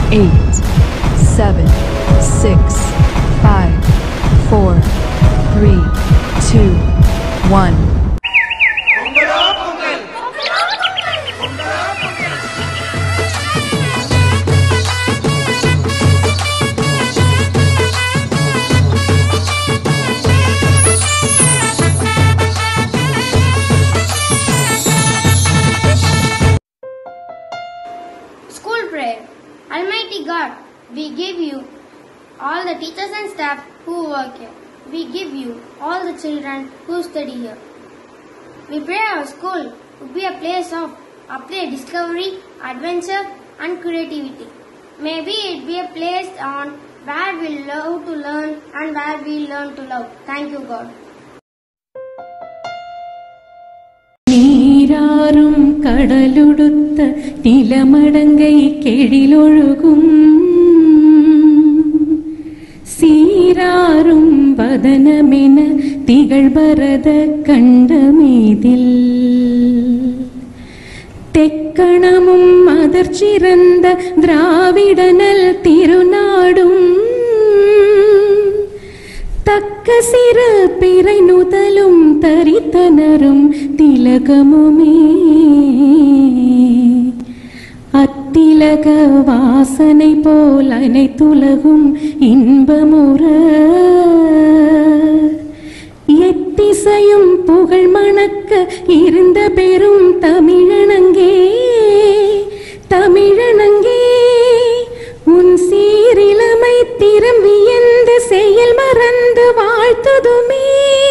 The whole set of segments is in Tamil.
8, 7, 6, 5, 4, 3, 2, 1. School prayer. Almighty God, we give you all the teachers and staff who work here. We give you all the children who study here. We pray our school would be a place of applied discovery, adventure and creativity. Maybe it be a place on where we love to learn and where we learn to love. Thank you, God. நீராறும் கடலுடுத்த நிலமடங்கை கெழிலொழுகும் சீராறும் வதனமென திகழ்பரத கண்டமீதில் தெக்கணமும் அதற்சிறந்த திராவிடனல் திருநாடும் தக்க சிறு பிறை நுதலும் தரித்தனரும் திலகமுமே அத்திலக வாசனை போல் அனைத்துலகும் இன்பமுற எத்திசையும் புகழ் மணக்க இருந்த பெரும் தமிழனங்கே தமிழனங்கே உன் சீரிலமை திரும்பி எந்த செயல் மறந்து வாழ்த்துதுமே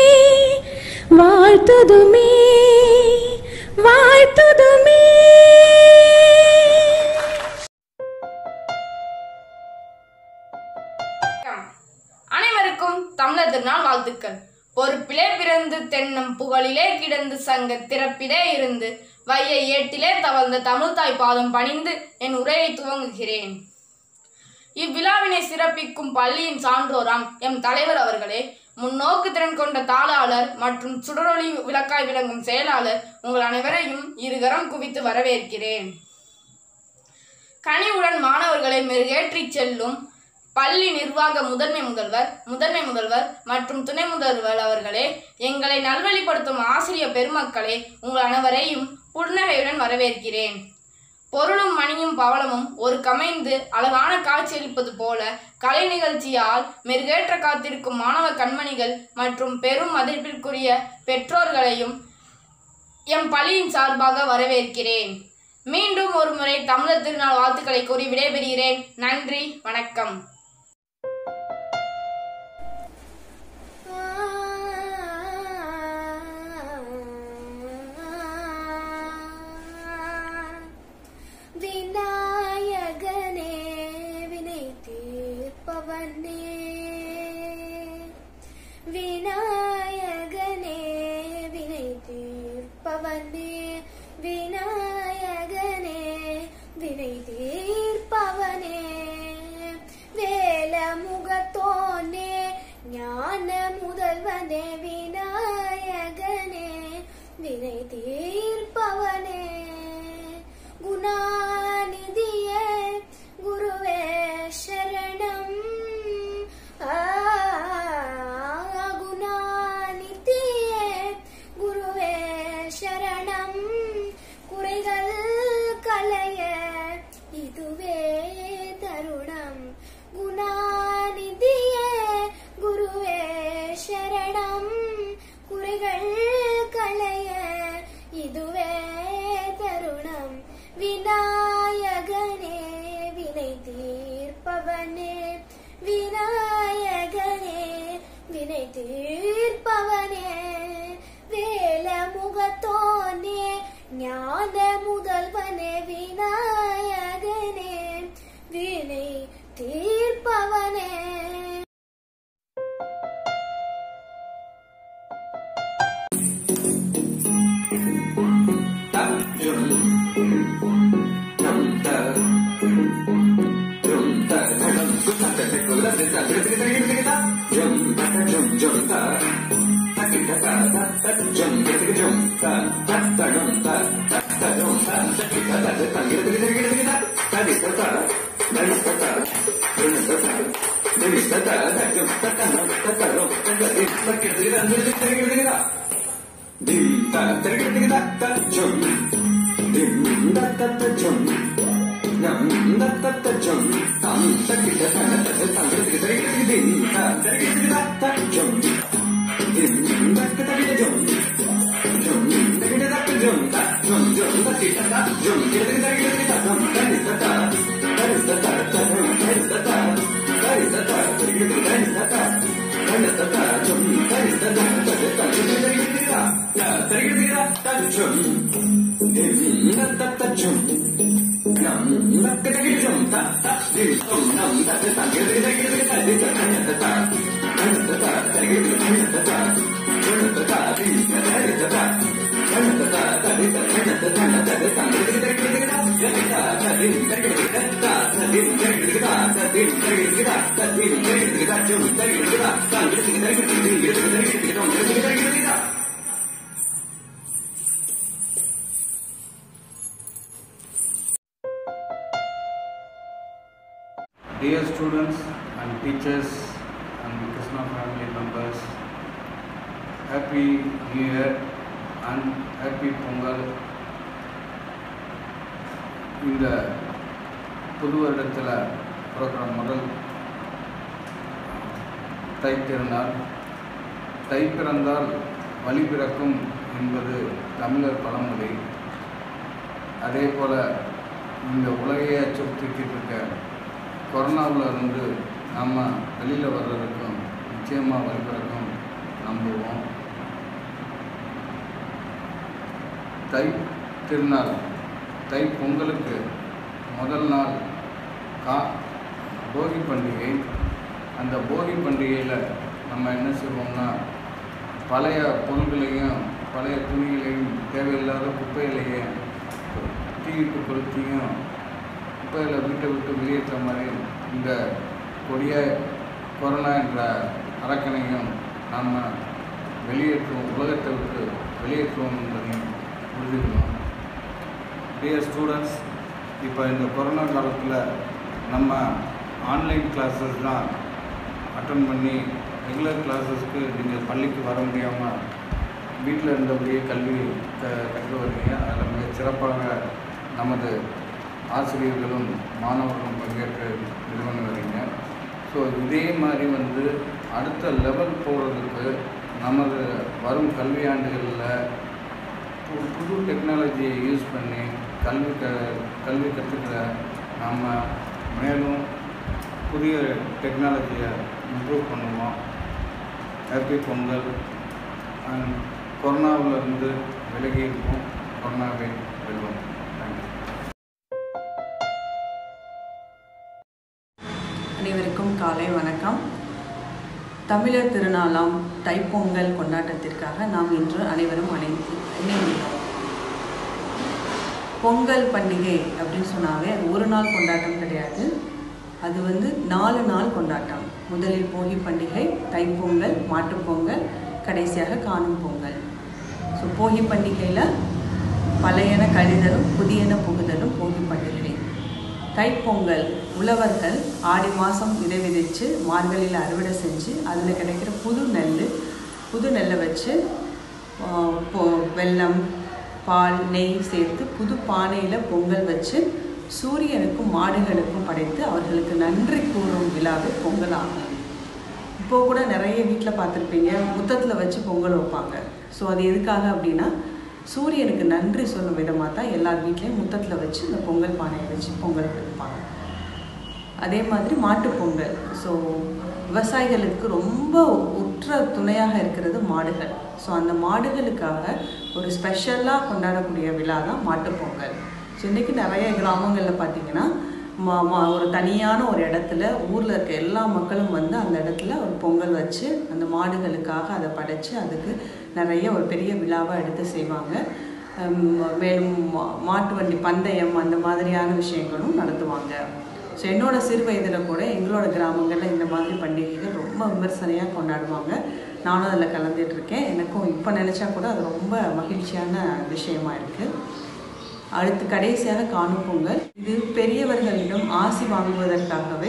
வாழ்த்துதுமே வாழ்த்துதுமே. அனைவருக்கும் தமிழர் திருநாள் வாழ்த்துக்கள். பொறுப்பிலே பிறந்து தென்னம் புகழிலே கிடந்து சங்க திறப்பிலே இருந்து வையை ஏட்டிலே தவழ்ந்த தமிழ்தாய் பாதம் பணிந்து என் உரையை துவங்குகிறேன். இவ்விழாவினை சிறப்பிக்கும் பள்ளியின் சான்றோராம் எம் தலைவர் அவர்களே, முன்னோக்கு திறன் கொண்ட தாளாளர் மற்றும் சுடரொளி விளக்காய் விளங்கும் செயலாளர் உங்கள் அனைவரையும் இருகரம் குவித்து வரவேற்கிறேன். கனிவுடன் மாணவர்களை மெருகேற்றி செல்லும் பள்ளி நிர்வாக முதன்மை முதல்வர் மற்றும் துணை முதல்வர் அவர்களே, எங்களை நல்வழிப்படுத்தும் ஆசிரியர் பெருமக்களே, உங்கள் அனைவரையும் புன்னகையுடன் வரவேற்கிறேன். பொருளும் மணியும் பவளமும் ஒரு கமைந்து அழகான காட்சியளிப்பது போல கலை நிகழ்ச்சியால் மெருகேற்ற காத்திருக்கும் மாணவ கண்மணிகள் மற்றும் பெரும் மதிப்பிற்குரிய பெற்றோர்களையும் எம் பள்ளியின் சார்பாக வரவேற்கிறேன். மீண்டும் ஒரு முறை தமிழர் திருநாள் வாழ்த்துக்களை கூறி விடைபெறுகிறேன். நன்றி, வணக்கம். விநாயகனே வினை தீர்ப்பவனே, விநாயகனே வினை தீர்ப்பவனே, விநாயகனே வினை தீர்ப்பவனே, வேலமுகத்தோனே ஞான முதல்வனே, விநாயகனே வினை தீர்ப்பவனே, குணாநிதியே குருவே சரணம், குணாநிதியே குருவே சரணம், குறைகள் களைய இதுவே தருணம், குணாநிதியே குருவே சரணம், குறைகள் களைய இதுவே தருணம், விநாயகனே வினை தீர்ப்பவனே, விநாயகனே வினை தீர்ப்பவனே, வேலமுகத்தோனே ஞான முதல்வனே, விநாயகனே வினை தீர்ப்பவனே. Jump, Dear students and teachers and Krishna family members, Happy New Year and Happy Pongal. இந்த புது வருடத்தில் பிறக்கிற முதல் தை திருநாள். தை பிறந்தால் வழி பிறக்கும் என்பது தமிழர் பழமொழி. அதே போல் இந்த உலகையே அச்சுறுத்திக்கிட்டு இருக்க கொரோனாவில் இருந்து நம்ம வெளியில் வர்றதுக்கும் நிச்சயமாக வழி பிறக்கும் நம்புவோம். தை திருநாள், தை பொங்கலுக்கு முதல் நாள் போகி பண்டிகை. அந்த போகி பண்டிகையில் நம்ம என்ன செய்வோம்னா, பழைய பொருள்களையும் பழைய துணிகளையும் தேவையில்லாத குப்பைகளையே தீயிட்டு கொளுத்தியும் குப்பையில் வீட்டை விட்டு வெளியேற்ற மாதிரி இந்த கொடிய கொரோனா என்ற அரக்கனையும் நம்ம வெளியேற்றுவோம், உலகத்தை விட்டு வெளியேற்றுவோம் என்பதையும் புரிஞ்சுக்கணும். டியர் ஸ்டூடெண்ட்ஸ், இப்போ இந்த கொரோனா காலத்தில் நம்ம ஆன்லைன் கிளாஸஸ் தான் அட்டன் பண்ணி ரெகுலர் கிளாஸஸ்க்கு நீங்கள் பள்ளிக்கு வர முடியாமல் வீட்டில் இருந்தபடியே கல்வி கற்று வருவீங்க. அதில் மிக சிறப்பாக நமது ஆசிரியர்களும் மாணவர்களும் பங்கேற்று இது பண்ணி வரீங்க. ஸோ இதே மாதிரி அடுத்த லெவல் போகிறதுக்கு நமது வரும் கல்வியாண்டுகளில் புது டெக்னாலஜியை யூஸ் பண்ணி கல்வி கற்றுக்கிற நம்ம மேலும் புதிய டெக்னாலஜியை இம்ப்ரூவ் பண்ணுவோம். ஹாப்பி பொங்கல். அண்ட் கொரோனாவிலிருந்து விலகி இருப்போம், கொரோனாவை வெல்வோம். தேங்க்யூ. அனைவருக்கும் காலை வணக்கம். தமிழர் திருநாளாம் தைப்பொங்கல் கொண்டாட்டத்திற்காக நாம் இன்று அனைவரும் இணைந்துள்ளோம். பொங்கல் பண்டிகை அப்படின்னு சொன்னாவே அது ஒரு நாள் கொண்டாட்டம் கிடையாது, அது 4 நாள் கொண்டாட்டம். முதலில் போகி பண்டிகை, தைப்பொங்கல், மாட்டுப்பொங்கல், கடைசியாக காணும் பொங்கல். ஸோ போகி பண்டிகையில் பழையன கழிதலும் புதியன புகுதலும் போகி பண்டிகை. தைப்பொங்கல் உழவர்கள் ஆடி மாதம் விதை விதைச்சு மார்கழியில் அறுவடை செஞ்சு அதில் கிடைக்கிற புது நெல்லை வச்சு வெல்லம், பால், நெய் சேர்த்து புது பானையில் பொங்கல் வச்சு சூரியனுக்கும் மாடுகளுக்கும் படைத்து அவர்களுக்கு நன்றி கூறும் விழாவே பொங்கல் ஆகும். இப்போது கூட நிறைய வீட்டில் பார்த்துருப்பீங்க, முத்தத்தில் வச்சு பொங்கல் வைப்பாங்க. ஸோ அது எதுக்காக அப்படின்னா, சூரியனுக்கு நன்றி சொல்லும் விதமாக தான் எல்லார் வீட்லேயும் முத்தத்தில் வச்சு இந்த பொங்கல் பானையை வச்சு பொங்கல் வைப்பாங்க. அதே மாதிரி மாட்டுப்பொங்கல். ஸோ விவசாயிகளுக்கு ரொம்ப உற்ற துணையாக இருக்கிறது மாடுகள். ஸோ அந்த மாடுகளுக்காக ஒரு ஸ்பெஷலாக கொண்டாடக்கூடிய விழா தான் மாட்டுப்பொங்கல். ஸோ இன்றைக்கி நிறைய கிராமங்களில் பார்த்திங்கன்னா ஒரு தனியான ஒரு இடத்துல ஊரில் இருக்க எல்லா மக்களும் அந்த இடத்துல ஒரு பொங்கல் வச்சு அந்த மாடுகளுக்காக அதை படைச்சு அதுக்கு நிறைய ஒரு பெரிய விழாவாக எடுத்து செய்வாங்க. மேலும் மாட்டு வண்டி பந்தயம் அந்த மாதிரியான விஷயங்களும் நடத்துவாங்க. ஸோ என்னோடய சிறு வயதில் கூட எங்களோட கிராமங்களில் இந்த மாதிரி பண்டிகைகள் ரொம்ப விமர்சனையாக கொண்டாடுவாங்க. நானும் அதில் கலந்துட்டுருக்கேன். எனக்கும் இப்போ நினச்சா கூட அது ரொம்ப மகிழ்ச்சியான விஷயமா இருக்குது. அடுத்து கடைசியாக காணும் பொங்கல். இது பெரியவர்களிடம் ஆசி வாங்குவதற்காகவே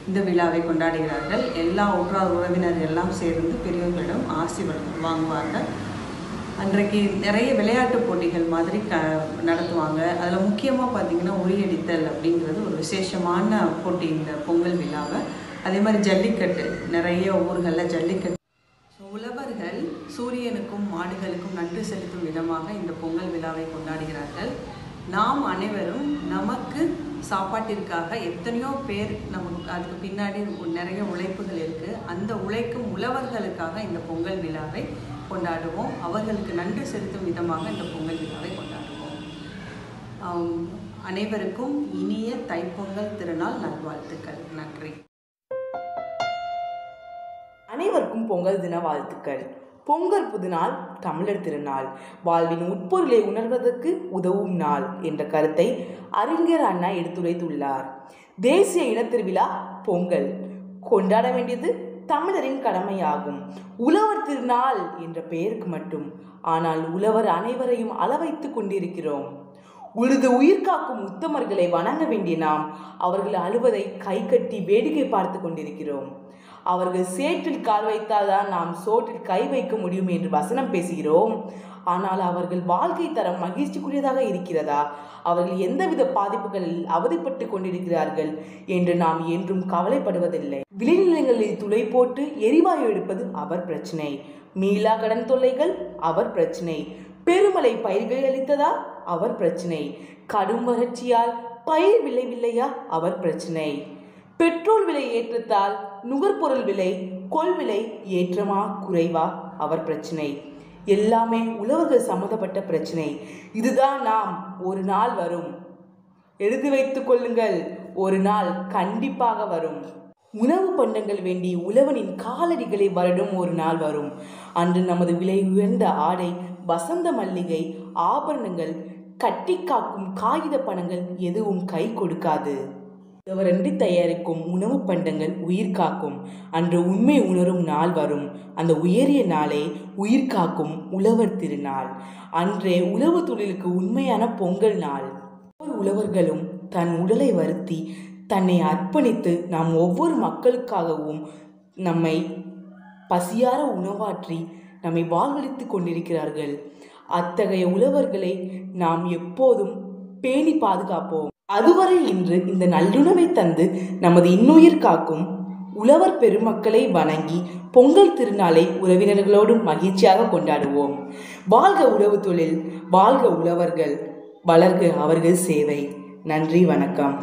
இந்த விழாவை கொண்டாடுகிறார்கள். எல்லா உற்றார் உறவினர்கள் எல்லாம் சேர்ந்து பெரியவர்களிடம் ஆசி வாங்குவார்கள். அன்றைக்கு நிறைய விளையாட்டு போட்டிகள் மாதிரி நடத்துவாங்க. அதில் முக்கியமாக பார்த்திங்கன்னா உரியடித்தல் அப்படிங்கிறது ஒரு விசேஷமான போட்டி இந்த பொங்கல் விழாவை. அதே மாதிரி ஜல்லிக்கட்டு, நிறைய ஊர்களில் ஜல்லிக்கட்டு. உழவர்கள் சூரியனுக்கும் மாடுகளுக்கும் நன்றி செலுத்தும் விதமாக இந்த பொங்கல் விழாவை கொண்டாடுகிறார்கள். நாம் அனைவரும் நமக்கு சாப்பாட்டிற்காக எத்தனையோ பேர் நமக்கு அதுக்கு பின்னாடி நிறைய உழைப்புகள் இருக்குது. அந்த உழைக்கும் உழவர்களுக்காக இந்த பொங்கல் விழாவை கொண்டாடுவோம். அவர்களுக்கு நன்றி செலுத்தும் விதமாக இந்த பொங்கல் விழாவை கொண்டாடுவோம். அனைவருக்கும் இனிய தைப்பொங்கல் திருநாள் நல்வாழ்த்துக்கள். நன்றி. அனைவருக்கும் பொங்கல் தின வாழ்த்துக்கள். பொங்கல் புதுநாள், தமிழர் திருநாள், வாழ்வின் உட்பொருளை உணர்வதற்கு உதவும் நாள் என்ற கருத்தை அறிஞர் அண்ணா எடுத்துரைத்துள்ளார். தேசிய இனத்திருவிழா பொங்கல் கொண்டாட வேண்டியது தமிழரின் கடமையாகும். உழவர் திருநாள் என்ற பெயருக்கு மட்டும், ஆனால் உழவர் அனைவரையும் அளவைத்து கொண்டிருக்கிறோம். உழுது உயிர் காக்கும் உத்தமர்களை வணங்க வேண்டிய நாம் அவர்கள் அழுவதை கை கட்டி வேடிக்கை பார்த்து கொண்டிருக்கிறோம். அவர்கள் சேற்றில் கால் வைத்தால்தான் நாம் சோற்றில் கை வைக்க முடியும் என்று வசனம் பேசுகிறோம். ஆனால் அவர்கள் வாழ்க்கை தரம் மகிழ்ச்சிக்குரியதாக இருக்கிறதா, அவர்கள் எந்தவித பாதிப்புகளில் அவதிப்பட்டு கொண்டிருக்கிறார்கள் என்று நாம் என்றும் கவலைப்படுவதில்லை. விளைநிலங்களில் துளை போட்டு எரிவாயு எடுப்பது அவர் பிரச்சனை. மீளா கடன் தொல்லைகள் அவர் பிரச்சனை. பெருமழை பயிர்கள் அளித்ததா அவர் பிரச்சனை. கடும் வறட்சியால் பயிர் விளைவில்லையா அவர் பிரச்சனை. பெட்ரோல் விலை ஏற்றத்தால் நுகர்பொருள் விலை, கொள்விலை ஏற்றமா குறைவா அவர் பிரச்சனை. எல்லாமே உழவர்கள் சம்மந்தப்பட்ட பிரச்சனை. இதுதான் நாம் ஒரு நாள் வரும், எழுதி வைத்துக் கொள்ளுங்கள், ஒரு நாள் கண்டிப்பாக வரும். உணவு பண்டங்கள் வேண்டி உழவனின் காலடிகளை வருடும் ஒரு நாள் வரும். அன்று நமது விலை உயர்ந்த ஆடை, வசந்த மல்லிகை, ஆபரணங்கள், கட்டி காக்கும் காகித பணங்கள் எதுவும் கை கொடுக்காது. உழவரன்றி தயாரிக்கும் உணவு பண்டங்கள் உயிர் காக்கும். அன்று உண்மை உணரும் நாள் வரும். அந்த உயரிய நாளே உயிர் காக்கும் உழவர் திருநாள். அன்றே உழவு தொழிலுக்கு உண்மையான பொங்கல் நாள். ஒவ்வொரு உழவர்களும் தன் உடலை வருத்தி தன்னை அர்ப்பணித்து நாம் ஒவ்வொரு மக்களுக்காகவும் நம்மை பசியார உணவாற்றி நம்மை வாழ்வளித்து கொண்டிருக்கிறார்கள். அத்தகைய உழவர்களை நாம் எப்போதும் பேணி பாதுகாப்போம். அதுவரை இன்று இந்த நல்லுணவை தந்து நமது இன்னுயிர் காக்கும் உழவர் பெருமக்களை வணங்கி பொங்கல் திருநாளை உறவினர்களோடு மகிழ்ச்சியாக கொண்டாடுவோம். வாழ்க உழவு தொழில், வாழ்க உழவர்கள், வளர்க அவர்கள் சேவை. நன்றி, வணக்கம்.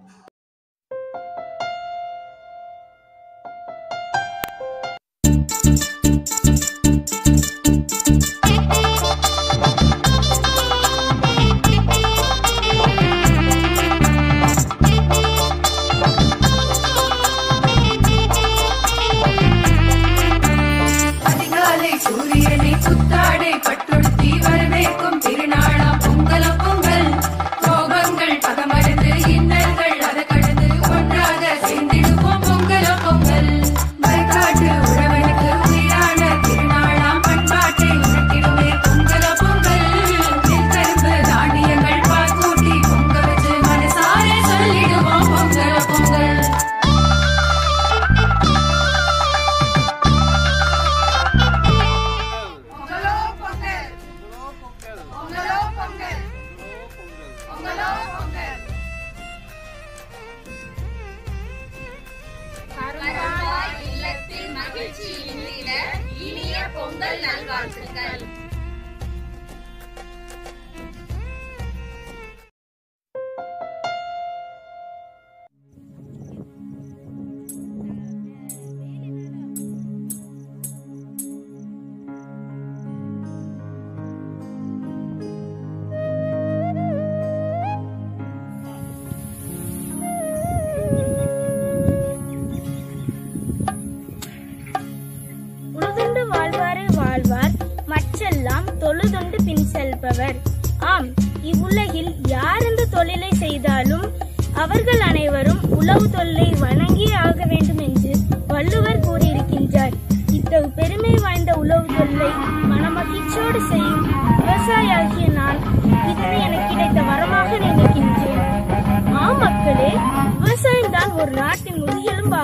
தொழுதுண்டு பின் செல்பவர். ஆம், இவ்வுலகில் யார் இந்த தொழிலை செய்தாலும் அவர்கள் அனைவரும் உழவு தொழிலை வணங்கியே ஆக வேண்டும் என்று வள்ளுவர் கூறியிருக்கின்றார். இத்தகு பெருமை வாய்ந்த உழவு தொழிலை மனமகிழ்ச்சியோடு செய்யும் விவசாயியாகிய நான் இது எனக்கு கிடைத்த வரமாக நினைக்கின்றேன். மக்களே, விவசாயம் தான் ஒரு நாட்டின் முதுகெலும்பாகும்.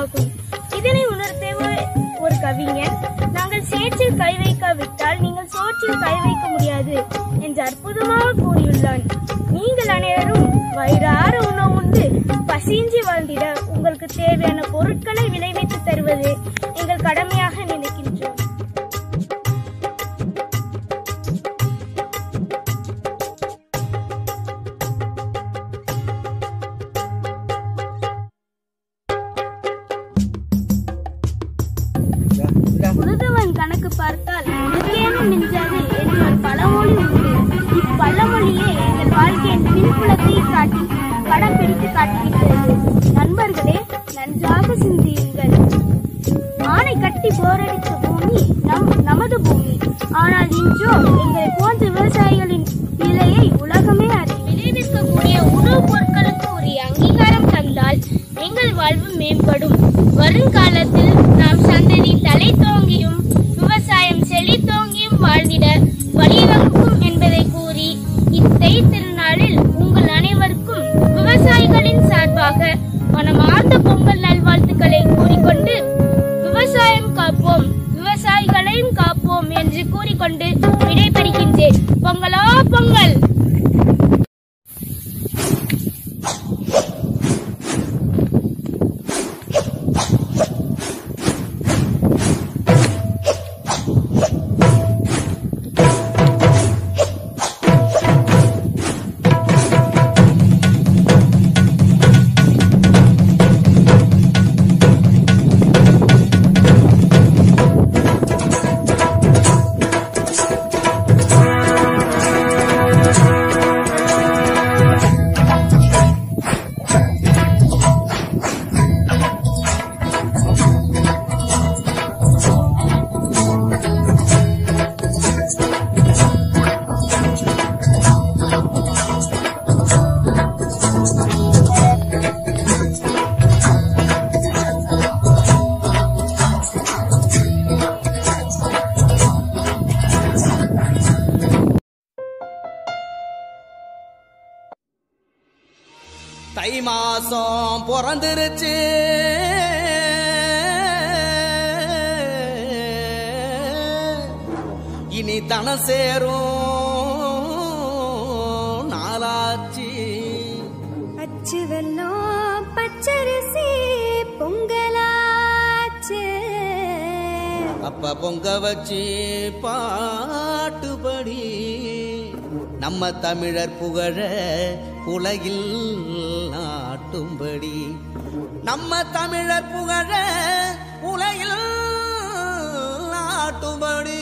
சோற்றில் கை வைக்க முடியாது என்று அற்புதமாக கூறியுள்ளான். நீங்கள் அனைவரும் வயிறார உணவு உண்டு பசியின்றி வாழ்ந்திட உங்களுக்கு தேவையான பொருட்களை விளைவித்து தருவது எங்கள் கடமையாக நினைக்கின்றோம். உழுதவன் கணக்கு பார்த்தால் உனக்கேனும் மிஞ்சாது என்று ஒரு பழமொழி உண்டு. இப்பழமொழியே எங்கள் வாழ்க்கையின் பின்புலத்தை காட்டி படம் பிடித்து காட்டுகின்றது. நண்பர்களே, நன்றாக சிந்தியுங்கள். ஆணை கட்டி போரடித்த பூமி நமது பூமி. ஆனால் இன்றோ எங்களை போன்ற விவசாயிகளின் நிலையை உலகமே விளைவிக்கக்கூடிய உணவுப் பொருட்களுக்கு உரிய அங்கீகாரம் தந்தால் எங்கள் வாழ்வு மேம்படும். வருங்காலத்தில் நாம் சந்ததி தலை தோங்கியும் விவசாயம் செழித்தோங்கியும் வாழ்ந்திட வழிவகுக்கும் என்பதை கூறி இத்தை திருநாளில் உங்கள் அனைவருக்கும் விவசாயிகளின் சார்பாக மனமார்ந்த பொங்கல் நல்வாழ்த்துக்களை கூறிக்கொண்டு விவசாயம் காப்போம் விவசாயிகளையும் காப்போம் என்று கூறிக்கொண்டு விடைபெறுகின்றேன். பொங்கலோ பொங்கல். தை மாசம் பிறந்துருச்சு, இனி தன சேரும் நாளாச்சு. அச்சு வெல்லம் பச்சரிசி பொங்கலாச்சு. அப்ப பொங்க வச்சு பாட்டுபடி நம்ம தமிழர் புகழ உலகில் நாட்டும்படி. நம்ம தமிழர் புகழ உலகில் நாட்டும்படி.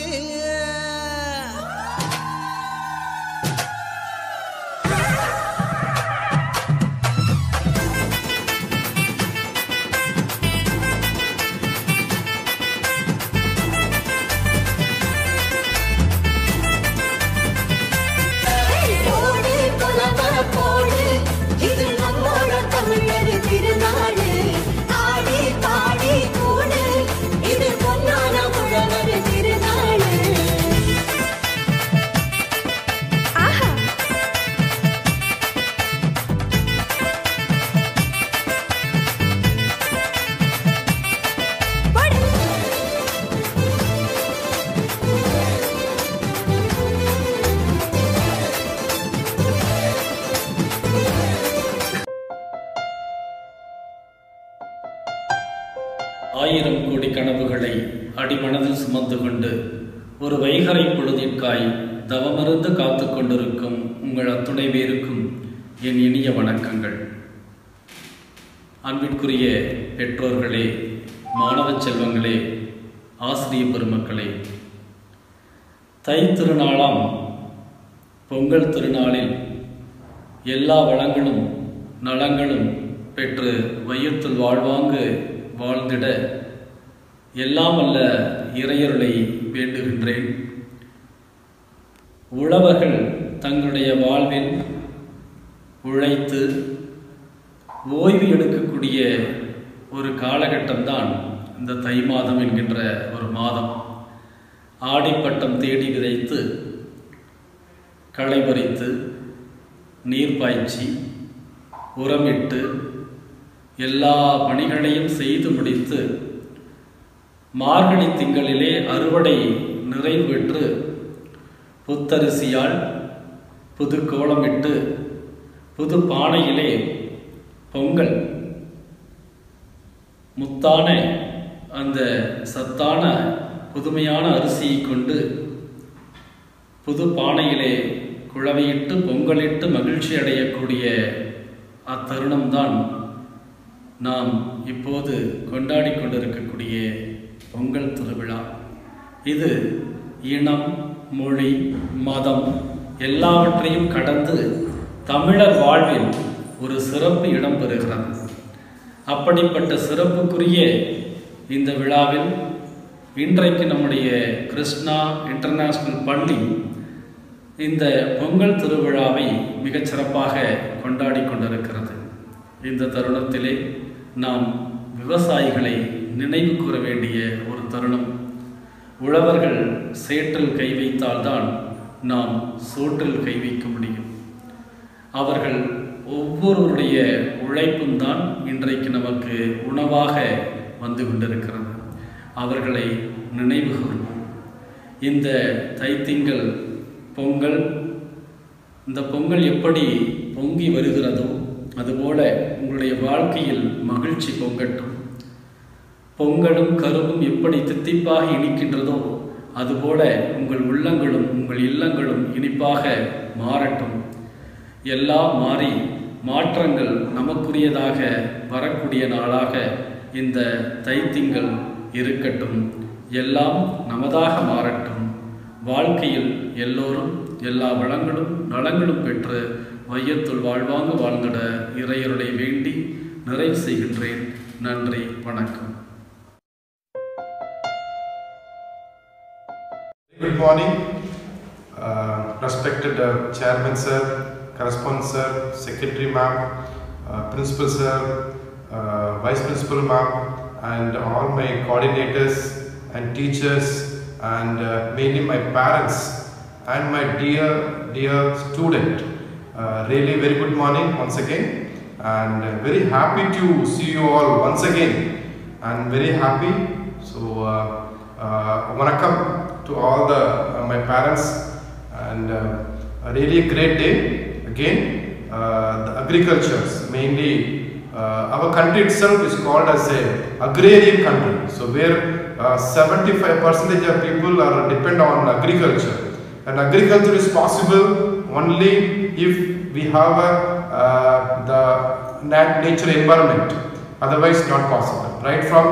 ஆயிரம் கோடி கனவுகளை அடிமனதில் சுமந்து கொண்டு ஒரு வைகறை பொழுதிற்காய் தவமருந்து காத்து கொண்டிருக்கும் உங்கள் அத்துணை பேருக்கும் என் இனிய வணக்கங்கள். அன்பிற்குரிய பெற்றோர்களே, மாணவ செல்வங்களே, ஆசிரிய பெருமக்களே, தை திருநாளாம் பொங்கல் திருநாளில் எல்லா வளங்களும் நலங்களும் பெற்று வையத்தில் வாழ்வாங்கு வாழ்ந்திட எல்லாம் அல்ல இறையருளை வேண்டுகின்றேன். உழவர்கள் தங்களுடைய வாழ்வில் உழைத்து ஓய்வு எடுக்கக்கூடிய ஒரு காலகட்டம்தான் இந்த தை மாதம் என்கின்ற ஒரு மாதம். ஆடிப்பட்டம் தேடி விதைத்து களை பறித்து நீர் பாய்ச்சி உரமிட்டு எல்லா பணிகளையும் செய்து முடித்து மார்கழி திங்களிலே அறுவடை நிறைவு பெற்று புத்தரிசியால் புது கோலமிட்டு புது பானையிலே பொங்கல் முத்தான அந்த சத்தான புதுமையான அரிசியை கொண்டு புது பானையிலே குழவையிட்டு பொங்கலிட்டு மகிழ்ச்சி அடையக்கூடிய அத்தருணம்தான் நாம் இப்போது கொண்டாடி கொண்டிருக்கக்கூடிய பொங்கல் திருவிழா. இது இனம், மொழி, மதம் எல்லாவற்றையும் கடந்து தமிழர் வாழ்வில் ஒரு சிறப்பு இடம் பெறுகிறது. அப்படிப்பட்ட சிறப்புக்குரிய இந்த விழாவில் இன்றைக்கு நம்முடைய கிருஷ்ணா இன்டர்நேஷ்னல் பள்ளி இந்த பொங்கல் திருவிழாவை மிகச் சிறப்பாக கொண்டாடி கொண்டிருக்கிறது. இந்த தருணத்திலே நாம் விவசாயிகளை நினைவு கூற வேண்டிய ஒரு தருணம். உழவர்கள் சேற்றில் கை வைத்தால்தான் நாம் சோற்றில் கை வைக்க முடியும். அவர்கள் ஒவ்வொருவருடைய உழைப்பும் தான் இன்றைக்கு நமக்கு உணவாக வந்து கொண்டிருக்கிறது. அவர்களை நினைவு கூறுவோம். இந்த தைத்திங்கள் பொங்கல், இந்த பொங்கல் எப்படி பொங்கி வருகிறதோ அதுபோல உங்களுடைய வாழ்க்கையில் மகிழ்ச்சி பொங்கட்டும். பொங்கலும் கருவும் எப்படி தித்திப்பாக இனிக்கின்றதோ அதுபோல உங்கள் உள்ளங்களும் உங்கள் இல்லங்களும் இனிப்பாக மாறட்டும். எல்லாம் மாறி மாற்றங்கள் நமக்குரியதாக வரக்கூடிய நாளாக இந்த தைத்திங்கள் இருக்கட்டும். எல்லாம் நமதாக மாறட்டும். வாழ்க்கையில் எல்லோரும் எல்லா வளங்களும் நலங்களும் பெற்று வையத்துள் வாழ்வாங்க வாழ்ந்திட இறையருடைய வேண்டி நிறைவு செய்கின்றேன். நன்றி, வணக்கம். Good morning, respected Chairman Sir, Correspondent Sir, Secretary Ma'am, Principal Sir, Vice Principal Ma'am, and all my coordinators and teachers, and mainly my parents and my dear student. Really very good morning once again, and very happy to see you all once again, and very happy. So vanakkam to all my parents, and a really great day again. The agriculture, mainly our country itself is called as a agrarian country, so where 75% of people are depend on agriculture, and agriculture is possible only if we have the nature environment, otherwise not possible. Right from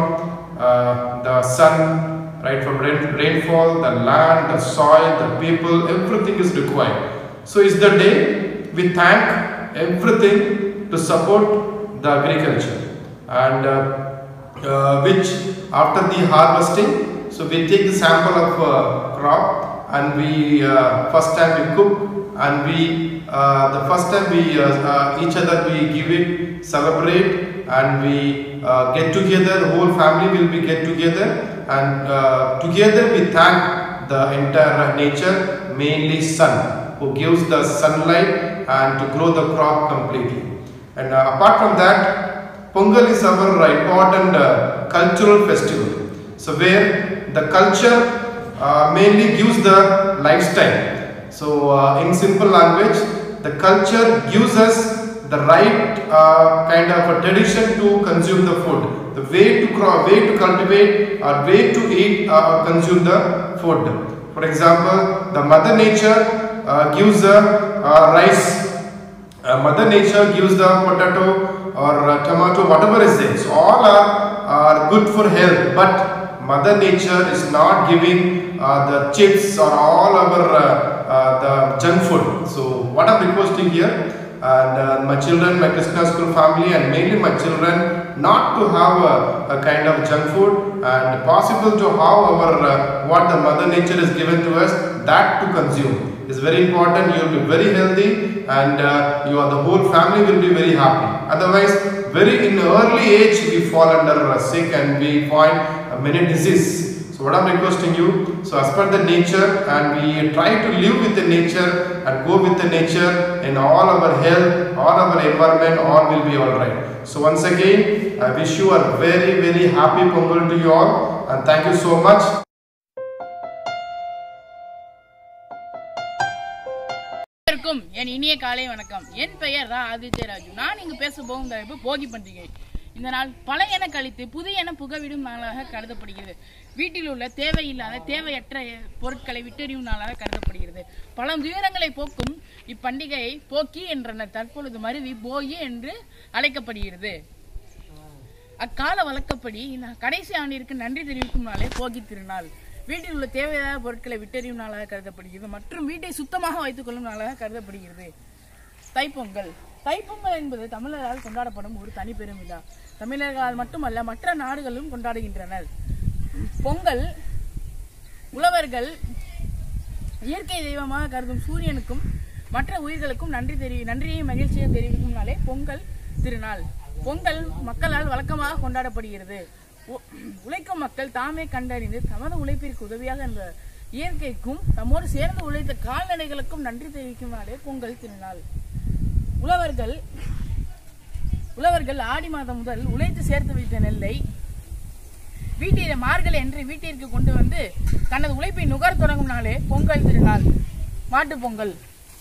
the sun, right from rainfall, the land, the soil, the people, everything is required. So it's the day we thank everything to support the agriculture, and which after the harvesting, so we take the sample of crop, and we first time we cook, and we the first time we each other we give it, celebrate, and we get together. The whole family will be get together, and together we thank the entire nature, mainly sun, who gives the sunlight and to grow the crop completely. And apart from that, Pongal is our important cultural festival. So where the culture mainly gives the lifestyle. So in simple language, the culture gives us the right kind of a tradition to consume the food, the way to cultivate, or way to eat or consume the food. For example, the Mother Nature gives the rice. Mother Nature gives the potato or tomato, whatever is there. So all are good for health, but Mother Nature is not giving the chips or all our the junk food. So what I'm requesting here, and my children, my Krishna school family, and mainly my children, not to have a kind of junk food, and possible to have our what the Mother Nature is given to us, that to consume is very important. You will be very healthy, and the whole family will be very happy. Otherwise, very in early age we fall under sick, and we find many disease. So what I'm requesting you, so as per the nature, and we try to live with the nature and go with the nature in all our health, all our environment, all will be all right. So once again, I wish you a very, very happy Pongal to you all, and thank you so much. அனைவருக்கும் என் இனிய காலை வணக்கம். என் பெயர் ஆதித்யராஜு. நான் இங்கு பேச போகும் தலைப்பு போகி பண்டிகை. இந்த நாள் பழையன கழித்து புதியன புகவிடும் நாளாக கருதப்படுகிறது. வீட்டில் உள்ள தேவையில்லாத தேவையற்ற பொருட்களை விட்டெறியும் நாளாக கருதப்படுகிறது. பல துயரங்களை போக்கும் இப்பண்டிகையை போக்கி என்றனர். தற்பொழுது மருவி போகி என்று அழைக்கப்படுகிறது. அக்கால வழக்கப்படி கடைசி ஆண்டிற்கு நன்றி தெரிவிக்கும் நாளே போகி திருநாள். வீட்டில் உள்ள தேவையான பொருட்களை விட்டெறியும் நாளாக கருதப்படுகிறது மற்றும் வீட்டை சுத்தமாக வைத்துக் கொள்ளும் நாளாக கருதப்படுகிறது. தைப்பொங்கல். தைப்பொங்கல் என்பது தமிழரால் கொண்டாடப்படும் ஒரு தனி பெரும் விழா. தமிழர்களால் மட்டுமல்ல மற்ற நாடுகளும் கொண்டாடுகின்றனர். பொங்கல் உழவர்கள் இயற்கை தெய்வமாக கருதும் சூரியனுக்கும் மற்ற உயிர்களுக்கும் நன்றியையும் மகிழ்ச்சியையும் தெரிவிக்கும் நாளே பொங்கல் திருநாள். பொங்கல் மக்களால் வழக்கமாக கொண்டாடப்படுகிறது. உழைக்கும் மக்கள் தாமே கண்டறிந்து தமது உழைப்பிற்கு உதவியாக என்ற இயற்கைக்கும் தம்மோடு சேர்ந்து உழைத்த கால்நடைகளுக்கும் நன்றி தெரிவிக்கும் நாளே பொங்கல் திருநாள். உழவர்கள் ஆடி மாதம் முதல் உழைத்து சேர்த்து வைத்த நெல்லை வீட்டில் மார்கழி என்று வீட்டிற்கு கொண்டு வந்து தனது உழைப்பை நுகர தொடங்கும் நாளே பொங்கல் திருநாள். மாட்டுப் பொங்கல்.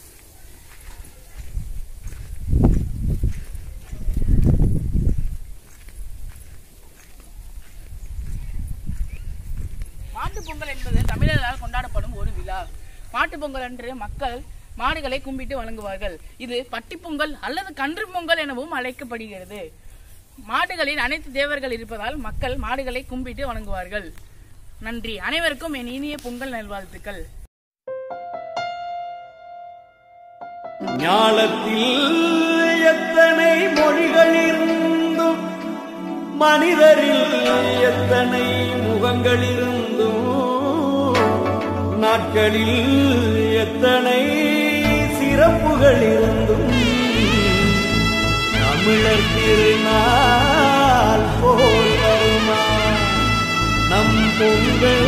மாட்டுப் பொங்கல் என்பது தமிழர்களால் கொண்டாடப்படும் ஒரு விழா. மாட்டுப் பொங்கல் அன்று மக்கள் மாடுகளை கும்பிட்டு வணங்குவார்கள். இது பட்டி பொங்கல் அல்லது கன்று பொங்கல் எனவும் அழைக்கப்படுகிறது. மாடுகளில் அனைத்து தேவர்கள் இருப்பதால் மக்கள் மாடுகளை கும்பிட்டு வணங்குவார்கள். நன்றி. அனைவருக்கும் என் இனிய பொங்கல் நல்வாழ்த்துக்கள். ஞாலத்தில் எத்தனை மொழிகள் இருந்தும் மனிதரில் எத்தனை முகங்கள் இருந்தும் நாட்களில் எத்தனை சிறப்புகள் இருந்தும் தமிழர் திருநாள் போல் வருமா நம் பொங்கல்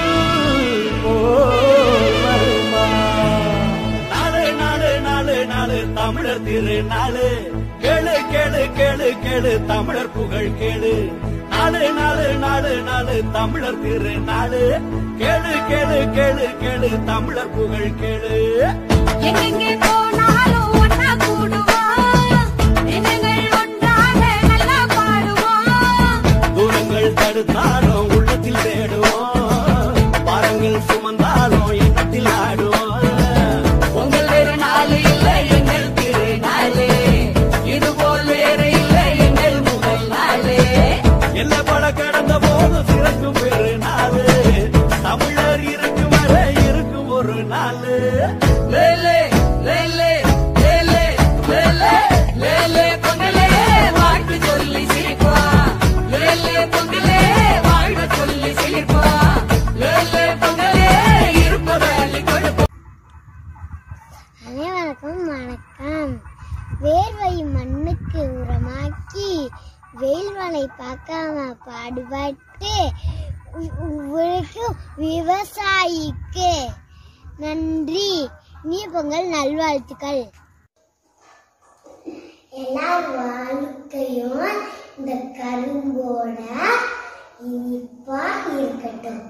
போல் வருமா? நாளு நாளு நாளு நாளு தமிழர் திருநாளு கேளு கேளு கேளு கேளு தமிழர் புகழ் கேளு. நாளு நாளு நாளு நாளு தமிழர் திருநாளு கேளு கேளு கேளு கேளு தமிழர் புகழ் கேளு. எங்கெங்கே போனாலும் ஒன்னா கூடுவோம், எண்ணங்கள் ஒன்றாக நல்லா பாடுவோம். தூரங்கள் தடுத்தாலும் உள்ளத்தில் தேடுவோம், பாரங்கள் சுமந்தாலும் எண்ணத்தில் ஆடுவோம். பொங்கல் வேறு நாள் இல்லை எங்கள் திருநாளே, இது போல் வேறு இல்லை எங்கள் முதல் நாளே. எல்லா பல கடந்த போது சிறக்கும் பெருநாளு தமிழர் இருக்கும் வரை இருக்கும் ஒரு நாள். லேலே லேலே லேலே லேலே லேலே பொங்கலே வாழ்த்து சொல்லி சிரிப்பா, லேலே பொங்கலே வாழ்த்து சொல்லி சிரிப்பா, லேலே பொங்கலே இருப்பதை கொடுப்போம். அனைவருக்கும் வணக்கம். வேர்வை மண்ணுக்கு உரமாக்கி வெயில்மலை பார்க்காம பாடுபட்டு உழைக்கும் விவசாயிக்கு நன்றி. நீ பொங்கல் நல்வாழ்த்துக்கள். எல்லார் வாழ்க்கையும் இந்த கரும்போட இனிப்பா இருக்கட்டும்.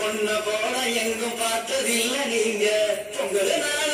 ஒன்ன போல எங்கும் பார்த்ததில்லை நீங்க பொங்கல் நாளே.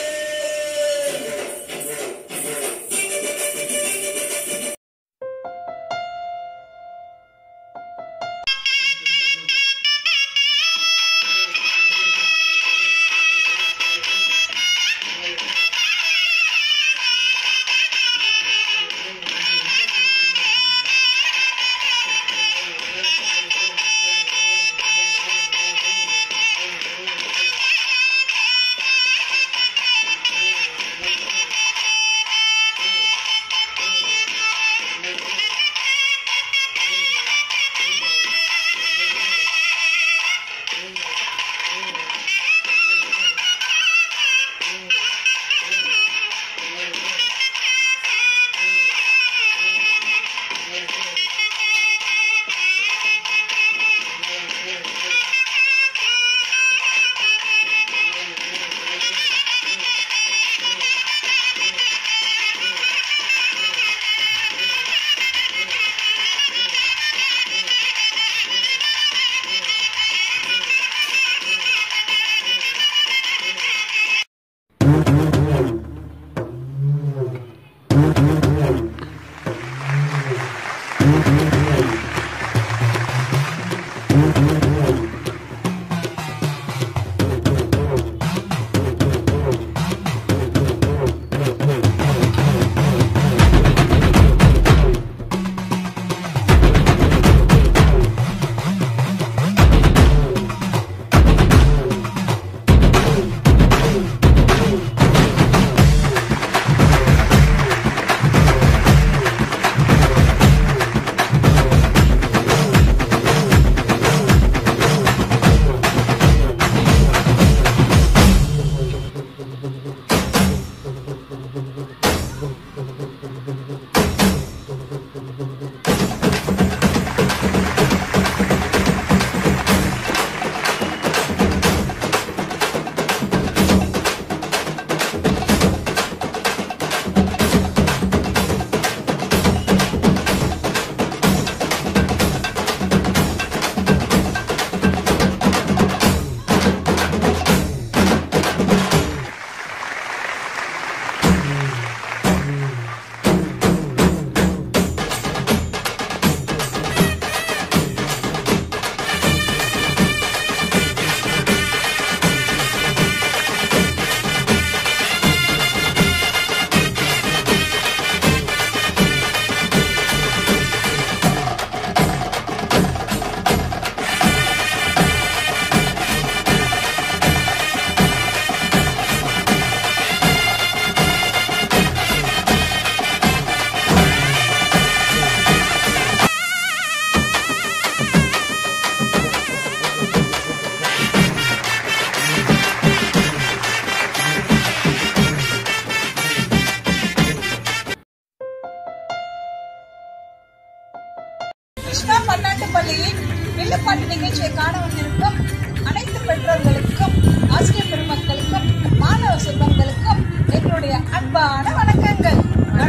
கிருஷ்ணா பன்னாட்டு பள்ளியில் வில்லுப்பாட்டு நிகழ்ச்சியை காண வந்திருக்கும் அனைத்து பெற்றோர்களுக்கும் ஆசிரியர் பெருமக்களுக்கும் மாணவ செல்வங்களுக்கும் எங்களுடைய அன்பான வணக்கங்கள்.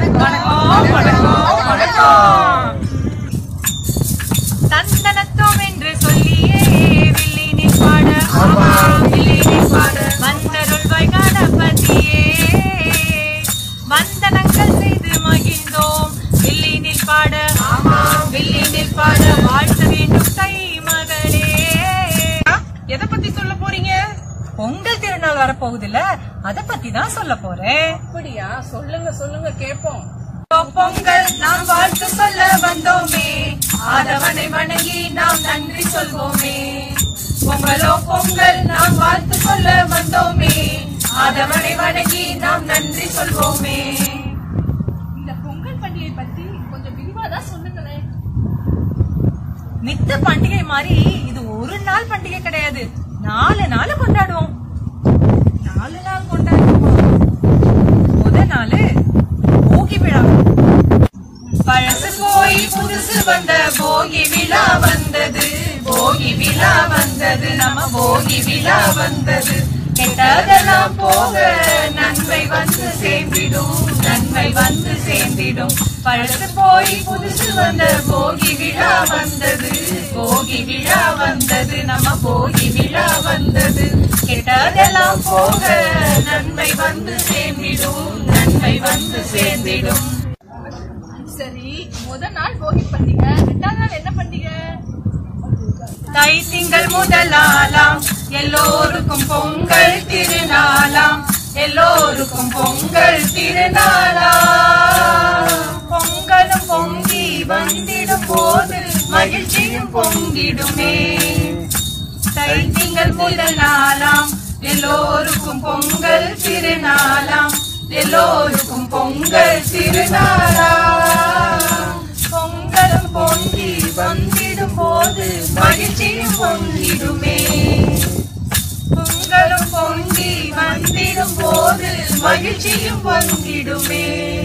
தந்தனத்தோம் என்று சொல்லியே வில்லினில் பாட வில்லினில் பாட வந்தருள்வாய் கணபதியே வந்தனங்கள் செய்து மகிழ்ந்தோம் வில்லினில் பாட வில்லினில் பாட வாழ்த்த வேண்டும் கை மகளே. எதை பத்தி சொல்ல போறீங்க? பொங்கல் திருநாள் வரப்போகுதுல்ல, அத பத்தி தான் சொல்ல போறேன். அப்படியா? சொல்லுங்க சொல்லுங்க கேட்போம். பொங்கல் நாம் வாழ்த்து சொல்ல வந்தோமே, ஆதவனை வணங்கி நாம் நன்றி சொல்வோமே. பொங்கலோ பொங்கல் நாம் வாழ்த்து சொல்ல வந்தோமே, ஆதவனை வணங்கி நாம் நன்றி சொல்வோமே. இந்த பொங்கல் பண்டிகை பத்தி கொஞ்சம் விரிவாதான் சொல்லுங்களேன். மித்த பண்டிகை மாதிரி இது ஒரு நாள் பண்டிகை கிடையாது, 4 நாள் கொண்டாடுவோம். 4 நாள் கொண்டாடுவோம். முதல் நாள் போகி விழா. பழசு போய் புதுசு வந்த போகி விழா வந்தது, போகி விழா வந்தது, நம்ம போகி விழா வந்தது. கெட்டதெல்லாம் போக நன்மை வந்து சேர்ந்திடும், நன்மை வந்து சேர்ந்திடும். பழசு போய் புதுசு வந்த போகி விழா வந்தது, போகி விழா வந்தது, நம்ம போகி விழா வந்தது. கெட்டதெல்லாம் போக நன்மை வந்து சேர்ந்திடும், நன்மை வந்து சேர்ந்திடும். சரி, முதல் நாள் போகி பண்டிகை, ரெண்டாவது நாள் என்ன பண்டிகை? தை திங்கள் முதலாலாம் எல்லோருக்கும் பொங்கல் திருநாளாம், எல்லோருக்கும் பொங்கல் திருநாளாம். பொங்கலும் பொங்கி வந்திடும் போது மகிழ்ச்சியும் பொங்கிடுமே. தை திங்கள் முதல் நாளாம் எல்லோருக்கும் பொங்கல் திருநாளாம், எல்லோருக்கும் பொங்கல் திருநாளாம். பொங்கலும் பொங்கி வந்திடும் போது மகிழ்ச்சியும் பொங்கிடுமே. பொங்கலும் பொங்கி வந்திடும் போது மகிழ்ச்சியும் பொங்கிடுமே.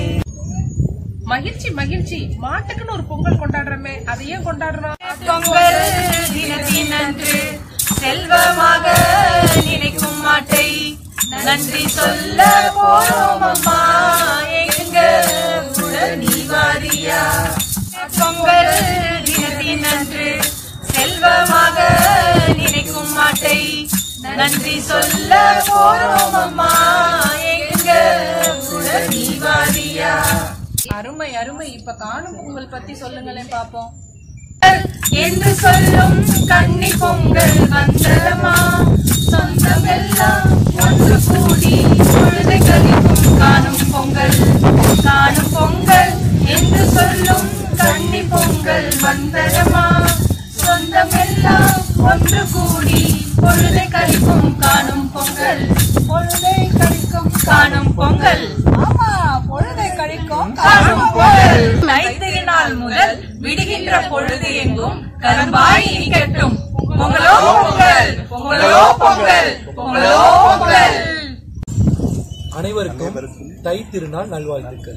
மகிழ்ச்சி மகிழ்ச்சி, மாட்டுக்குன்னு ஒரு பொங்கல் கொண்டாடுறோமே, அதை ஏன் கொண்டாடுறோம்? பொங்கல் தினத்தினன்று செல்வமாக நினைக்கும் மாட்டை நன்றி சொல்ல போறோம் அம்மா, எங்க நீ வாரியா. பொங்கல் தினத்தினன்று செல்வமாக நினைக்கும் மாட்டை நன்றி சொல்ல போறோம் அம்மா, எங்க நீ வாரியா. அருமை அருமை. இப்ப காணும் பொங்கல் பத்தி சொல்லுங்களேன் பாப்போம். என்று சொல்லும் கன்னி பொங்கல் வந்ததமா, சொந்தம் எல்லாம் ஒன்று கூடி பொழுதை கழிக்கும் காணும் பொங்கல், காணும் பொங்கல் என்று சொல்லும் கன்னி பொங்கல் வந்ததமா, சொந்தம் எல்லாம் ஒன்று கூடி பொழுதை கழிக்கும் காணும் பொங்கல், பொழுதை கழிக்கும் காணும் பொங்கல். ஆமா, பொழுதை கழிக்கும் காணும் பொங்கல். தைத்திரு நாள் முதல் விடுகின்ற பொழுது எங்கும் கரும்பாய் இனிக்கட்டும். பொங்கலோ பொங்கல், பொங்கலோ பொங்கல், பொங்கலோ பொங்கல். அனைவருக்கும் தை திருநாள் நல்வாழ்த்துக்கள்.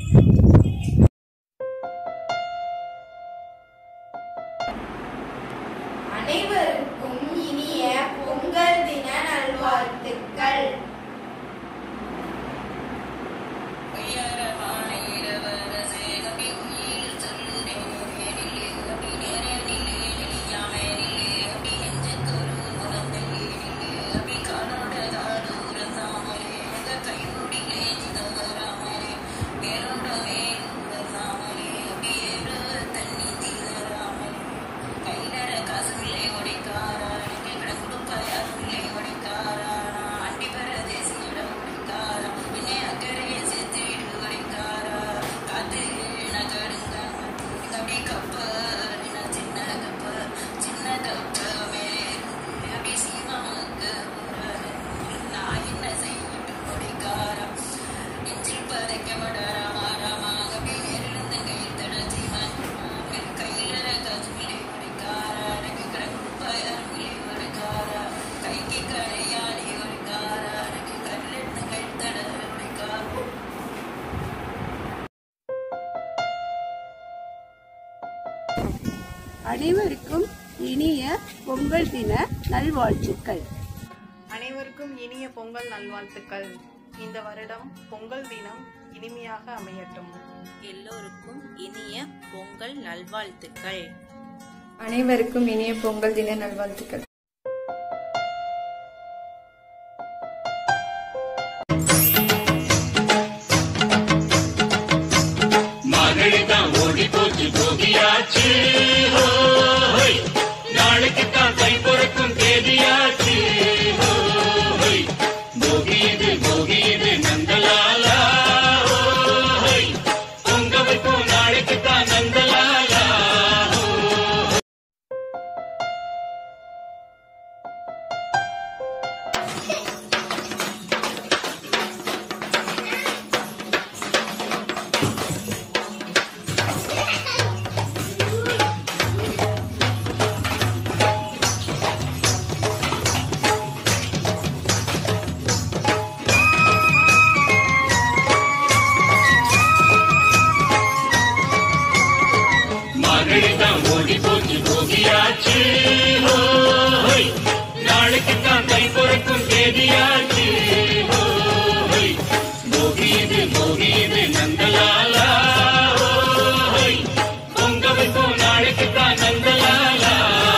அனைவருக்கும் இனிய பொங்கல் தின நல்வாழ்த்துக்கள். அனைவருக்கும் இனிய பொங்கல் தின நல்வாழ்த்துக்கள். அனைவருக்கும் இனிய பொங்கல் நல்வாழ்த்துக்கள். இந்த வருடம் பொங்கல் தினம் இனிமையாக அமையட்டும். எல்லோருக்கும் இனிய பொங்கல் நல்வாழ்த்துக்கள். அனைவருக்கும் இனிய பொங்கல் தின நல்வாழ்த்துக்கள். மகளிதான் ஓடி போச்சு போகியாச்சு, நாளைக்கு தான் கை பொறுக்கும் தேதியாச்சு. போகியது நந்தலாலா, பொங்க வைப்போம் நாளைக்கு தான் நந்தலாலா. மகளிதான் ஓடி போச்சு போகியாச்சு, நாளைக்கு தான் கை பொறுக்கும் தேதியாச்சு. போகியது நந்தலாலா, பொங்க வைப்போம் நாளைக்கு தான் நந்தலாலா.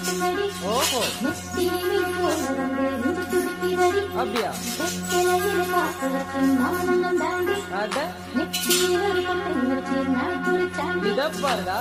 ஓஹோ அப்படியா அட இத பாருடா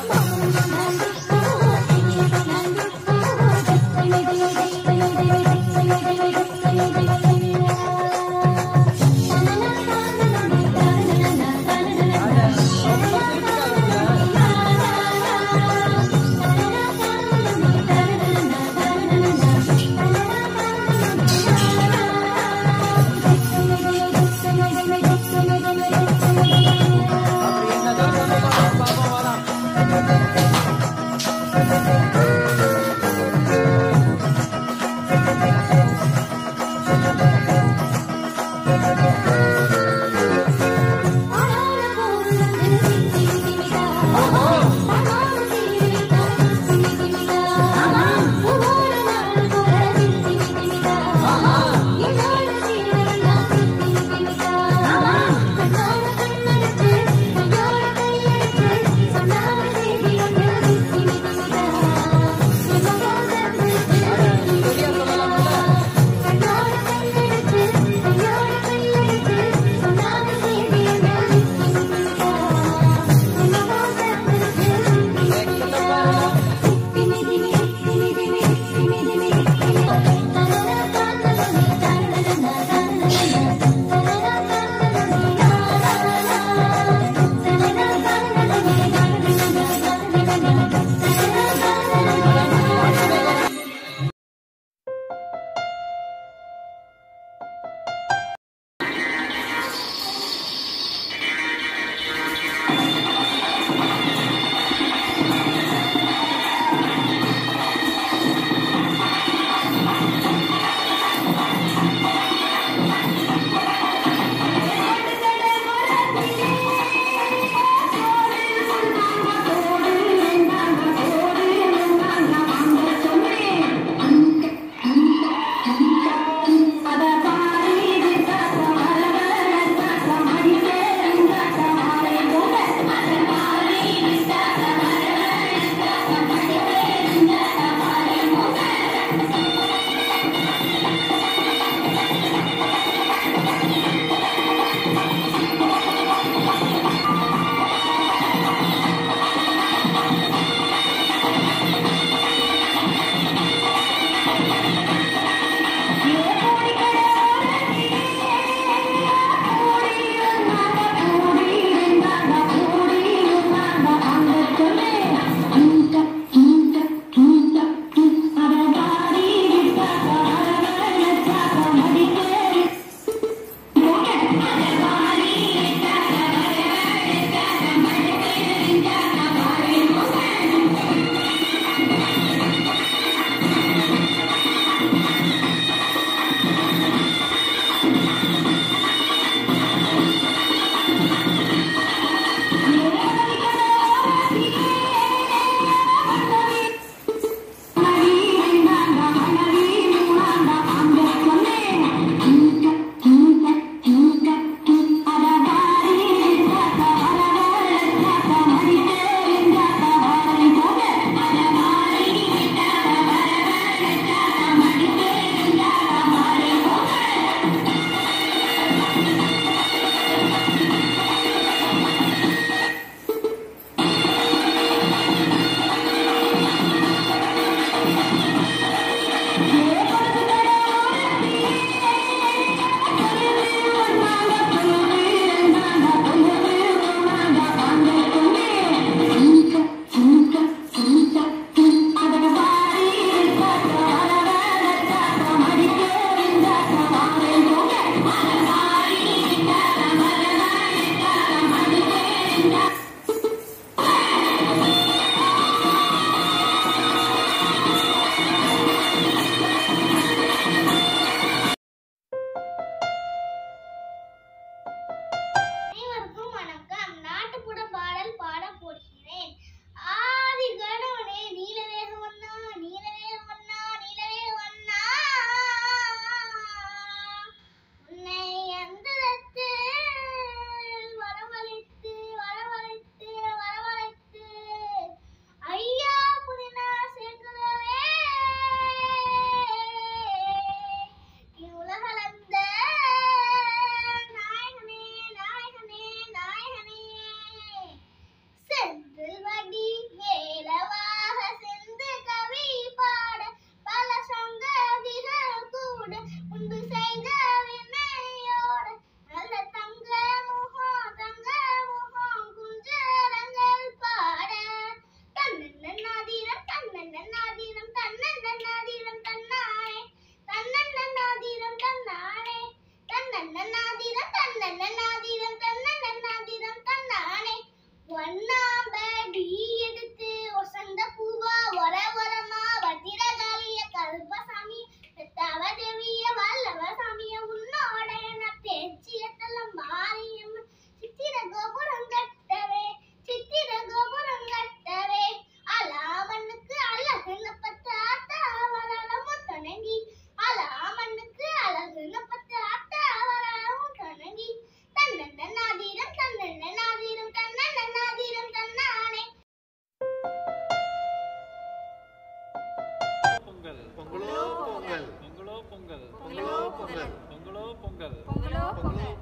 பொங்கல். பொங்கலோ பொங்கல்.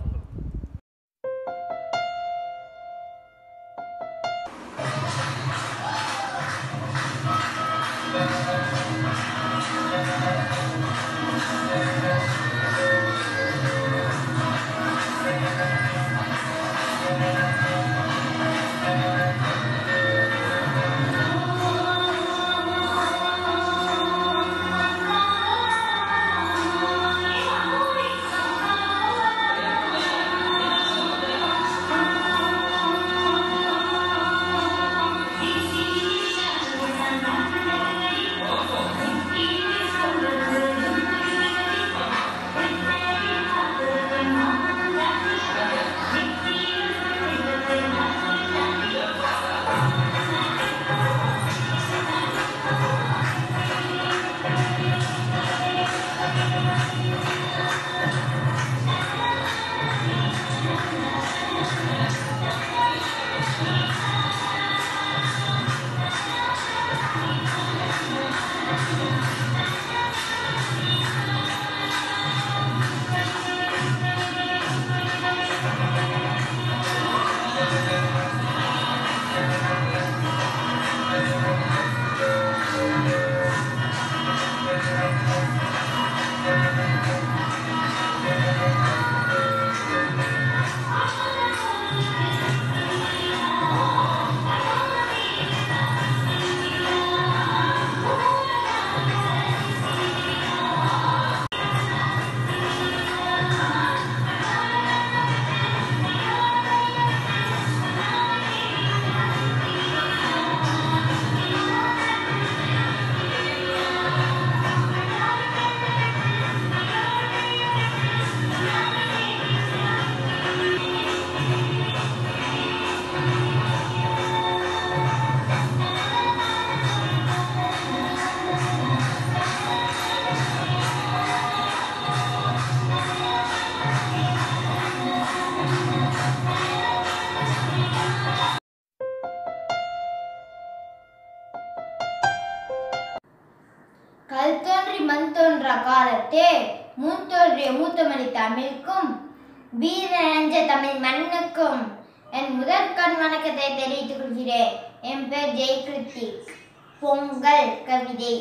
கல் தோன்றி மண் தோன்றா காலத்தே முன் தோன்றிய மூத்தமணி தமிழுக்கும் வீர நெஞ்ச தமிழ் மண்ணுக்கும் என் முதற்கண் வணக்கத்தை தெரிவித்துக் கொள்கிறேன். என் பேர் ஜெய்கிருத்திக். பொங்கல் கவிதை.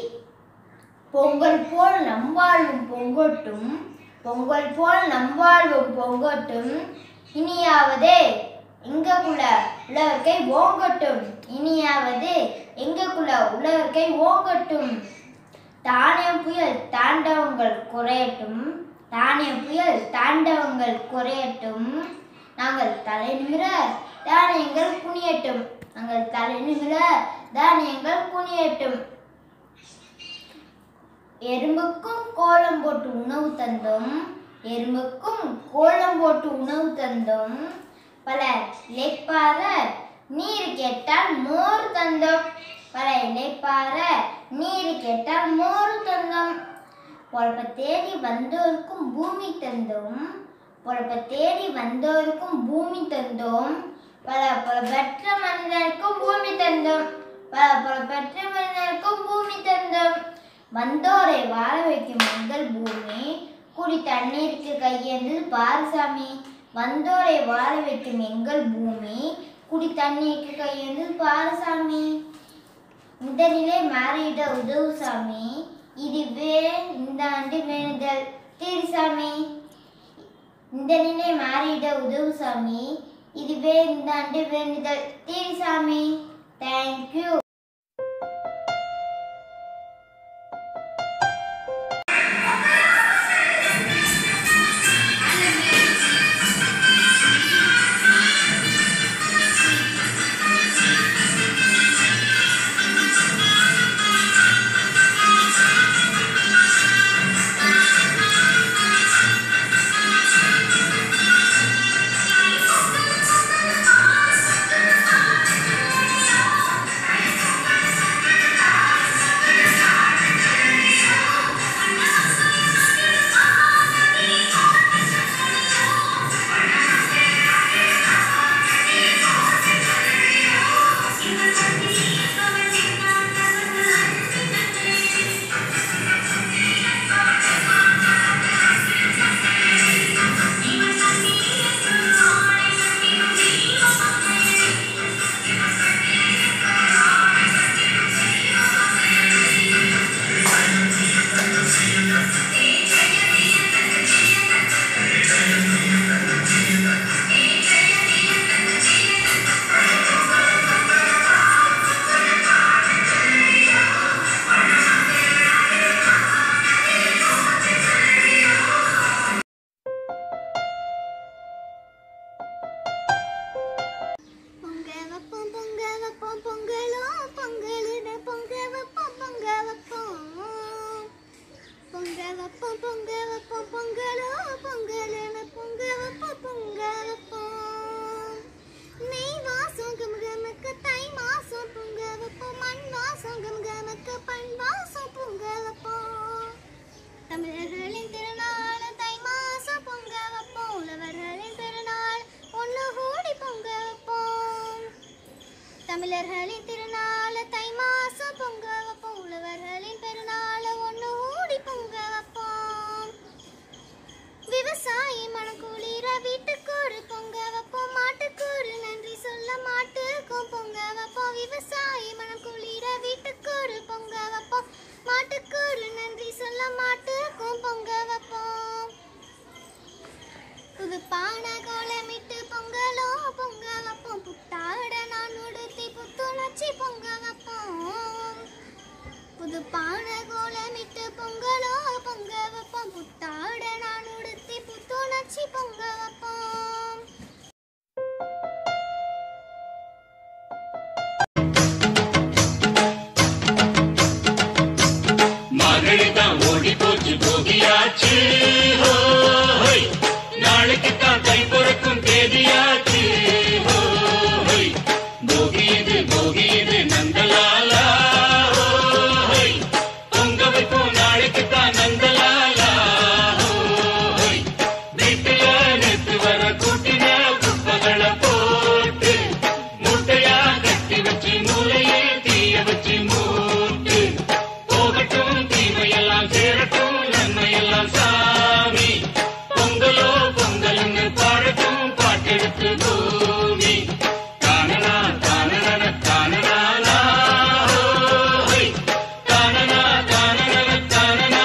பொங்கல் போல் நம்பாழ்வும் பொங்கட்டும், பொங்கல் போல் நம்பாழ்வும் பொங்கட்டும், இனியாவது எங்கக்குள்ள உழவர்க்கை ஓங்கட்டும், இனியாவது எங்கக்குள்ள உழவர்க்கை ஓங்கட்டும். தானியம் புயல் தாண்டவங்கள் குறையட்டும், தானியம் புயல் தாண்டவங்கள் குறையட்டும், நாங்கள் தலை நிமிர தானியங்கள் குனியட்டும், நாங்கள் தலை நிமிர தானியங்கள் குனியட்டும். எறும்புக்கும் கோலம் போட்டு உணவு தந்தோம், எறும்புக்கும் கோலம் போட்டு உணவு தந்தோம், பல இளைப்பாற நீர் கேட்டால் மோர் தந்தோம், பல இளைப்பாற நீர் கேட்டால் மோர் தந்தோம். பொழப்ப தேடி வந்தோருக்கும் பூமி தந்தோம், பொழப்ப தேடி வந்தோருக்கும் பூமி தந்தோம், பல பெற்ற மனிதனுக்கும் பூமி தந்தோம், பல பெற்ற மனிதனுக்கும் பூமி தந்தோம். வந்தோரை வாழ வைக்கும் எங்கள் பூமி, குடி தண்ணீருக்கு கையேந்தது பாரசாமி. வந்தோரை வாழ வைக்கும் எங்கள் பூமி, குடி தண்ணீருக்கு கையேந்தது பாரசாமி. இந்த நிலை மாறிட உதவு சாமி, இதுவே இந்த ஆண்டு வேண்டுதல் தீர்சாமி. இந்த நிலை மாறிட உதவு சாமி, இதுவே இந்த ஆண்டு வேண்டுதல் தீர்சாமி. தேங்க்யூ. தமிழர்களின் திருநாள தை மாசம் பொங்க வைப்போம், உழவர்களின் பெருநாள ஒன்று கூடி பொங்க வைப்போம். விவசாயி மனம் குளிர வீட்டுக்கு ஒரு பொங்க வைப்போம், மாட்டுக்கு ஒரு நன்றி சொல்ல மாட்டுக்கும் பொங்க வைப்போம். விவசாயி மனம் குளிர வீட்டுக்கு ஒரு பொங்க வைப்போம், மாட்டுக்கு ஒரு நன்றி சொல்ல மாட்டுக்கும் பொங்க வைப்போம். புது பானை கோலமிட்டு பொங்கலோ பொங்க வைப்போம், புத்தாட நான் உடுத்தி புத்துணர்ச்சி பொங்க வைப்போம். புது பானை கோலமிட்டு பொங்கலோ பொங்க வைப்போம், புத்தாட நான் உடுத்தி புத்துணர்ச்சி பொங்க வைப்போம். மகளிதான் ஓடி போச்சு போகியாச்சு, நாளைக்கு தான் கை பொறுக்கும் தேதியாச்சு. போகி இது நந்தலாலா, பொங்க வைப்போம் நாளைக்கு தான் நந்தலாலா. வீட்டுல நேற்று வர கூட்டின குப்பைகளை போட்டு மூட்டையா கட்டி வச்சு மூளையே தீய வச்சு மூட்டு. போகட்டும் தீமையெல்லாம் சேரட்டும் நன்மையெல்லாம் சாமி. பொங்கலோ பொங்கல்னு பாடட்டும் பாட்டெடுத்து பூமி. தானனா தானன தானனா, தானனா தானன தானனா.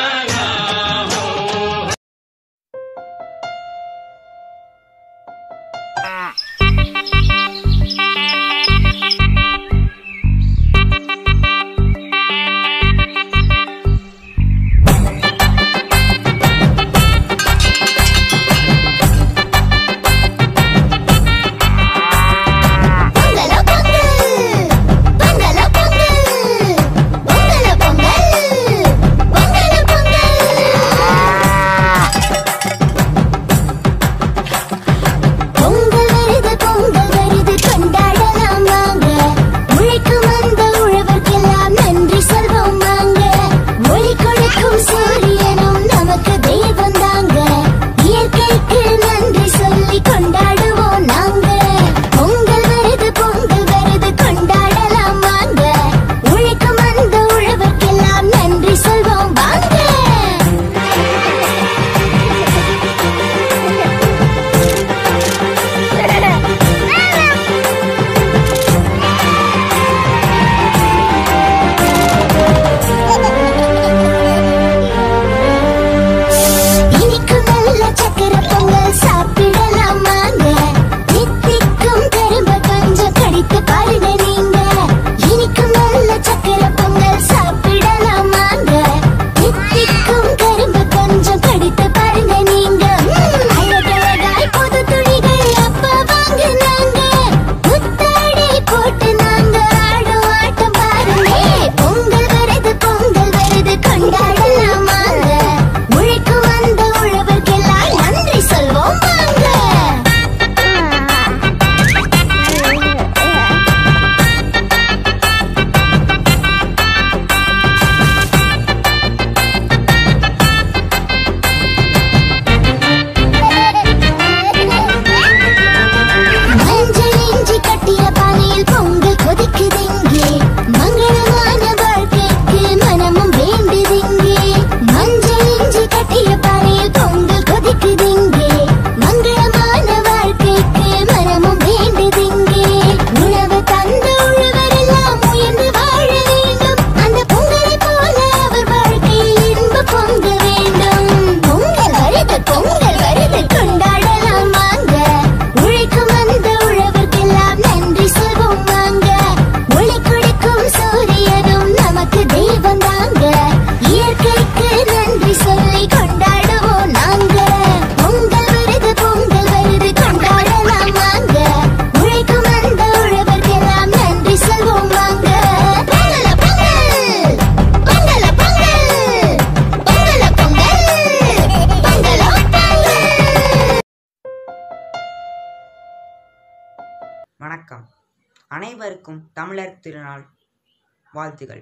வணக்கம். அனைவருக்கும் தமிழர் திருநாள் வாழ்த்துகள்.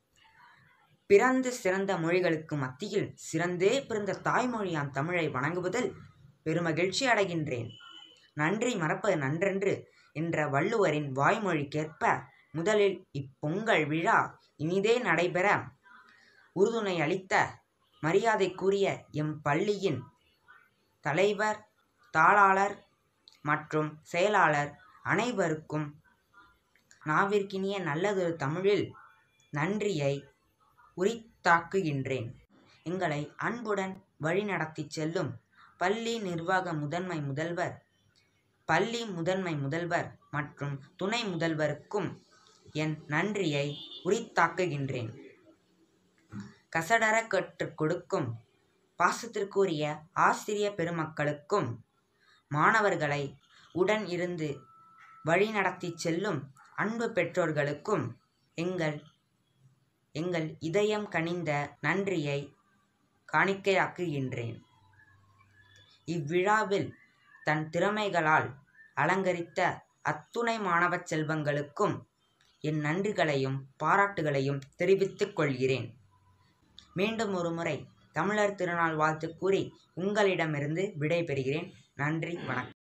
பிறந்து சிறந்த மொழிகளுக்கு மத்தியில் சிறந்தே பிறந்த தாய்மொழியாம் தமிழை வணங்குவதில் பெருமகிழ்ச்சி அடைகின்றேன். நன்றி மறப்பது நன்றென்று என்ற வள்ளுவரின் வாய்மொழிக்கேற்ப முதலில் இப்பொங்கல் விழா இனிதே நடைபெற உறுதுணை அளித்த மரியாதைக்குரிய எம் பள்ளியின் தலைவர், தாளாளர் மற்றும் செயலாளர் அனைவருக்கும் நாவிற்கினிய நல்லதொரு தமிழில் நன்றியை உரித்தாக்குகின்றேன். எங்களை அன்புடன் வழிநடத்தி செல்லும் பள்ளி நிர்வாக முதன்மை முதல்வர், பள்ளி முதன்மை முதல்வர் மற்றும் துணை முதல்வருக்கும் என் நன்றியை உரித்தாக்குகின்றேன். கசடர கற்றுக் கொடுக்கும் பாசத்திற்குரிய ஆசிரிய பெருமக்களுக்கும் மாணவர்களை உடன் இருந்து வழிநடத்தி செல்லும் அன்பு பெற்றோர்களுக்கும் எங்கள் இதயம் கனிந்த நன்றியை காணிக்கையாக்குகின்றேன். இவ்விழாவில் தன் திறமைகளால் அலங்கரித்த அத்துணை மாணவ செல்வங்களுக்கும் என் நன்றிகளையும் பாராட்டுகளையும் தெரிவித்துக் கொள்கிறேன். மீண்டும் ஒரு முறை தமிழர் திருநாள் வாழ்த்து கூறி உங்களிடமிருந்து விடை பெறுகிறேன். நன்றி, வணக்கம்.